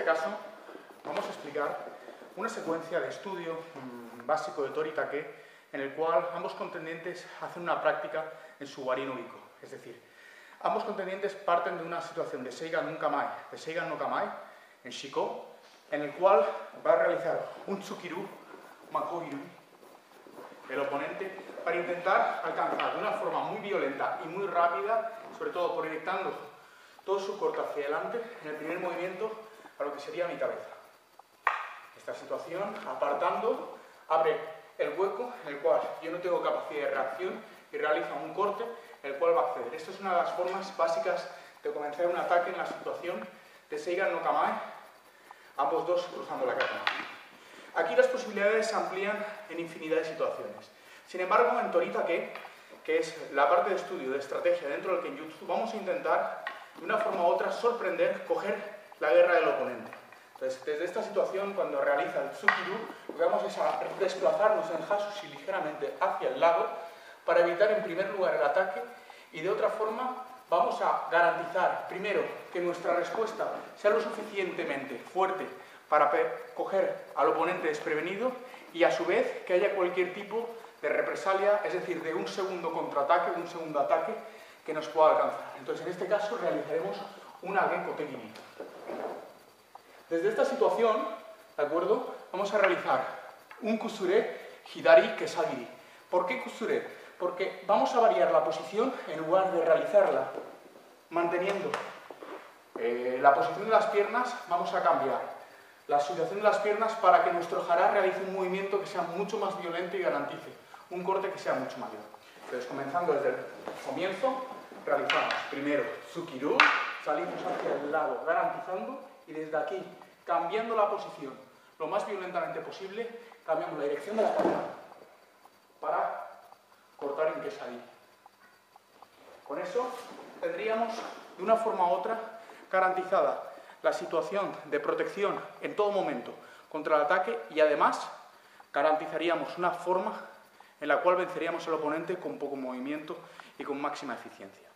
este caso vamos a explicar una secuencia de estudio básico de Toritake en el cual ambos contendientes hacen una práctica en su wari no Giko. Es decir, ambos contendientes parten de una situación de Seigan no Kamae, en Shiko, en el cual va a realizar un Tsukiru, Makogiru, el oponente, para intentar alcanzar de una forma muy violenta y muy rápida, sobre todo proyectando todo su corte hacia adelante, en el primer movimiento, a lo que sería mi cabeza. Esta situación, apartando, abre el hueco en el cual yo no tengo capacidad de reacción y realiza un corte, el cual va a acceder. Esto es una de las formas básicas de comenzar un ataque en la situación de Seigan no Kamae, ambos dos cruzando la katana. Aquí las posibilidades se amplían en infinidad de situaciones. Sin embargo, en Toritake, que es la parte de estudio de estrategia dentro del Kenjutsu, vamos a intentar, de una forma u otra, sorprender, coger la guerra del oponente. Entonces, desde esta situación, cuando realiza el Tsukiru, lo que vamos es a desplazarnos en Hatsushi ligeramente hacia el lado para evitar en primer lugar el ataque y de otra forma vamos a garantizar, primero, que nuestra respuesta sea lo suficientemente fuerte para coger al oponente desprevenido y a su vez que haya cualquier tipo de represalia, es decir, de un segundo contraataque, de un segundo ataque que nos pueda alcanzar. Entonces, en este caso realizaremos una Genko Tekini. Desde esta situación, ¿de acuerdo?, vamos a realizar un Kusure Hidari Kesagiri. ¿Por qué Kusure? Porque vamos a variar la posición en lugar de realizarla manteniendo la posición de las piernas, vamos a cambiar la situación de las piernas para que nuestro hara realice un movimiento que sea mucho más violento y garantice un corte que sea mucho mayor. Entonces, comenzando desde el comienzo, realizamos primero Tsukiru, salimos hacia el lado garantizando y desde aquí, cambiando la posición lo más violentamente posible, cambiamos la dirección de la cabeza para cortar en quesadilla. Con eso tendríamos de una forma u otra garantizada la situación de protección en todo momento contra el ataque y además garantizaríamos una forma en la cual venceríamos al oponente con poco movimiento y con máxima eficiencia.